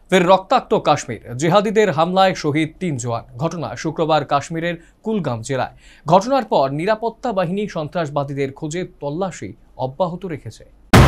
ফের রক্তাক্ত কাশ্মীর, জিহাদিদের হামলায় শহীদ ৩ জওয়ান। ঘটনা শুক্রবার কাশ্মীরের কুলগাম জেলায়। ঘটনার পর নিরাপত্তা বাহিনী সন্ত্রাসবাদীদের খোঁজে তল্লাশি অব্যাহত রেখেছে।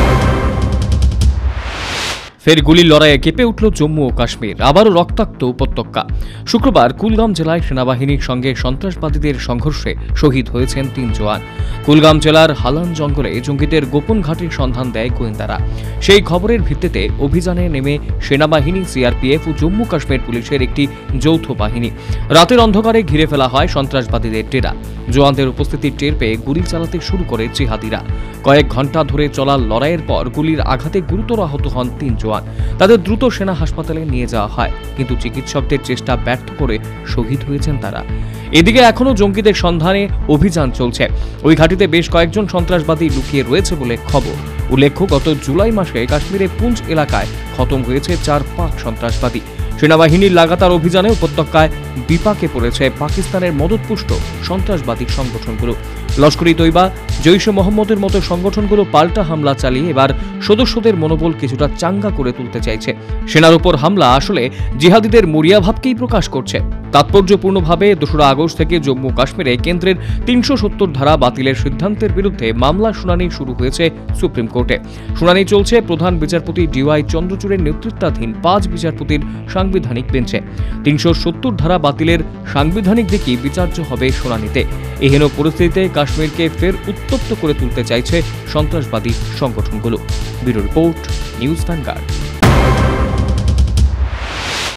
ফের গুলির লড়াইয়ে কেঁপে উঠল জম্মু ও কাশ্মীর, আবারও রক্তাক্ত উপত্যকা। শুক্রবার কুলগাম জেলায় সেনাবাহিনীর সঙ্গে সন্ত্রাসবাদীদের সংঘর্ষে শহীদ হয়েছেন ৩ জওয়ান। কুলগাম জেলার হালান জঙ্গলে জঙ্গিদের গোপন ঘাঁটির সন্ধান দেয় গোয়েন্দারা। সেই খবরের ভিত্তিতে অভিযানে নেমে সেনাবাহিনী, সিআরপিএফ ও জম্মু কাশ্মীর পুলিশের একটি যৌথ বাহিনী। রাতের অন্ধকারে ঘিরে ফেলা হয় সন্ত্রাসবাদীদের ডেরা। জওয়ানদের উপস্থিতির টের পেয়ে গুলি চালাতে শুরু করে জিহাদিরা। কয়েক ঘণ্টা ধরে চলা লড়াইয়ের পর গুলির আঘাতে গুরুতর আহত হন ৩ জওয়ান। তাদের দ্রুত সেনা হাসপাতালে নিয়ে যাওয়া হয়, কিন্তু চিকিৎসকদের চেষ্টা ব্যর্থ করে শহীদ হয়েছেন তারা। এদিকে এখনও জঙ্গিদের সন্ধানে অভিযান চলছে। ওই ঘাঁটিতে বেশ কয়েকজন সন্ত্রাসবাদী লুকিয়ে রয়েছে বলে খবর। উল্লেখ্য, গত জুলাই মাসে কাশ্মীরের পুঞ্চ এলাকায় খতম হয়েছে ৪ পাক সন্ত্রাসবাদী। সেনাবাহিনীর লাগাতার অভিযানে উপত্যকায় বিপাকে পড়েছে পাকিস্তানের মদতপুষ্ট সন্ত্রাসবাদী সংগঠনগুলো। লস্কর-ই-তৈবা, জৈশ-এ মোহাম্মদের মতো সংগঠনগুলো পাল্টা হামলা চালিয়ে এবার সদস্যদের মনোবল কিছুটা চাঙ্গা করে তুলতে চাইছে। সেনার উপর হামলা আসলে জিহাদিদের মরিয়া ভাবকেই প্রকাশ করছে। তাৎপর্যপূর্ণভাবে ২রা আগস্ট থেকে জম্মু কাশ্মীরে কেন্দ্রের ৩৭০ ধারা বাতিলের সিদ্ধান্তের বিরুদ্ধে মামলা শুনানি শুরু হয়েছে সুপ্রিম কোর্টে। শুনানি চলছে প্রধান বিচারপতি ডিওয়াই চন্দ্রচূড়ের নেতৃত্বাধীন ৫ বিচারপতির সাংবিধানিক বেঞ্চে। ৩৭০ ধারা বাতিলের সাংবিধানিক দিকই বিচার্য হবে শুনানিতে। এহেন পরিস্থিতিতে কাশ্মীরকে ফের উত্তপ্ত করে তুলতে চাইছে সন্ত্রাসবাদী সংগঠনগুলো। Bureau report, news vanguard.